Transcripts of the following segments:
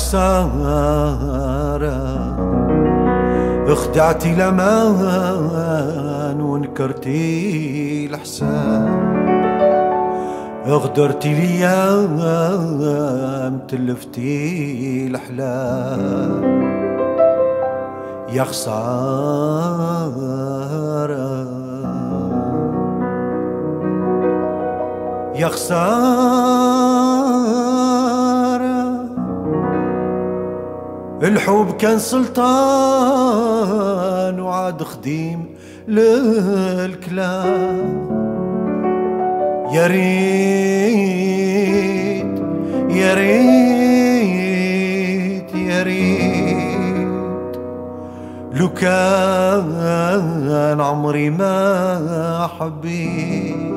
خسارة اخدعتي الأمان ونكرتي الحساب، غدرتي الأيام تلفتي الأحلام، يا خسارة يا خسارة. الحب كان سلطان وعاد خديم للكلام، يا ريت يا ريت يا ريت لو كان عمري ما حبيت،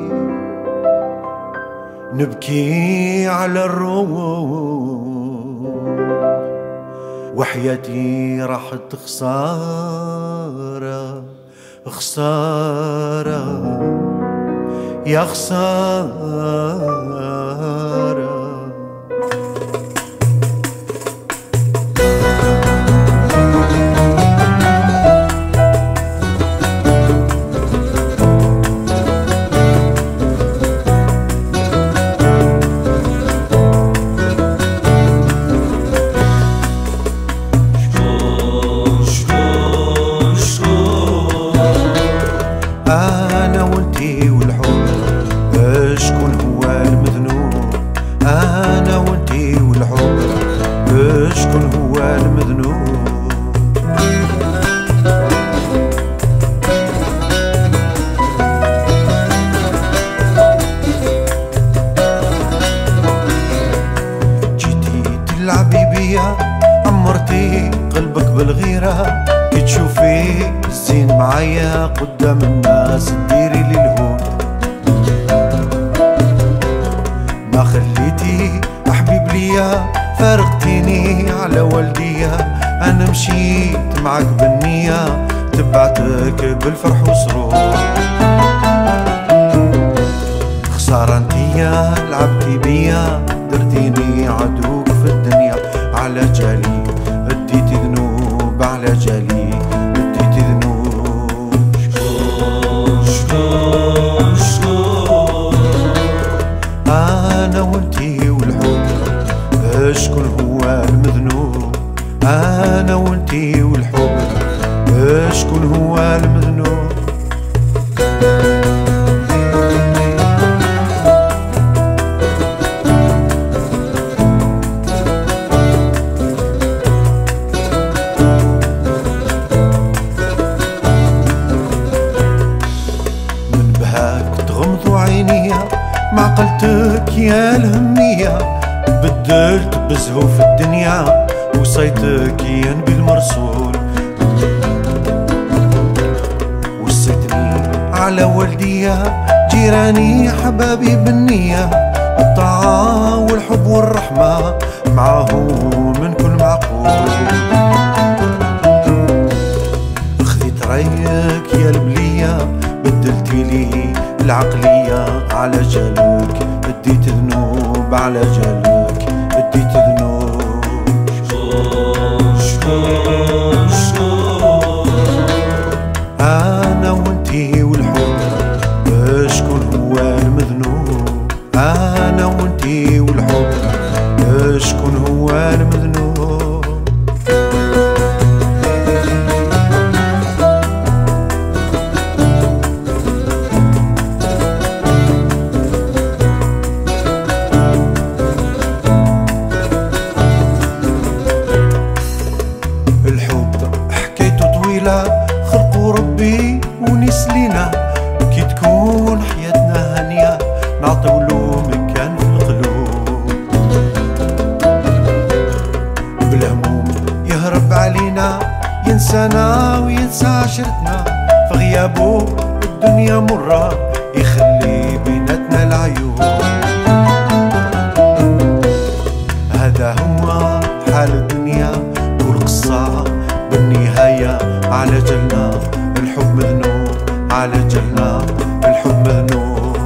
نبكي على الروح وحياتي راحت خسارة خسارة يا خسارة. أنا وانتي والحب شكون هو المذنوب، أنا وانتي والحب شكون هو المذنوب. جيتي تلعبي بيا، عمرتي قلبك بالغيرة، كي تشوفي الزين معايا قدام الناس تديري لي الهون. ما خليتي حبيب ليا، فارقتيني على والديا، انا مشيت معاك بالنية، تبعتك بالفرح وسرور. خسارة انتيا لعبتي بيا، درتيني عدوك في الدنيا، على جالي اديتي ذنوب، على جالي اديتي ذنوب. شكون شكون انا وانتي والحب شكون هو المذنوب، انا وانتي والحب شكون هو المذنوب. تغمضوا عينيا معقلتك يا الهمية، بدلت بزهو في الدنيا وصيتك ينبي المرسول. وصيتني على والديا، جيراني حبابي بالنية، الطاعة والحب والرحمة معاهم من كل معقول. خذيت رايك يا البلية، بدلتي لي العقلية، على جالك اديت ذنوب، على جالك اديت ذنوب. شكون شكون انا وانتي والحب شكون هو المذنوب، انا وانتي والحب شكون هو المذنوب. خلقوا ربي ونس لينا، كي تكون حياتنا هانية نعطولو مكان في القلوب. بالهموم يهرب علينا، ينسانا وينسى عشرتنا، في غيابه الدنيا مرة يخلي بيناتنا العيوب. هذا هو حال الدنيا والقصة بالنهاية، على جلنا الحب مذنوب، على جلنا الحب مذنوب.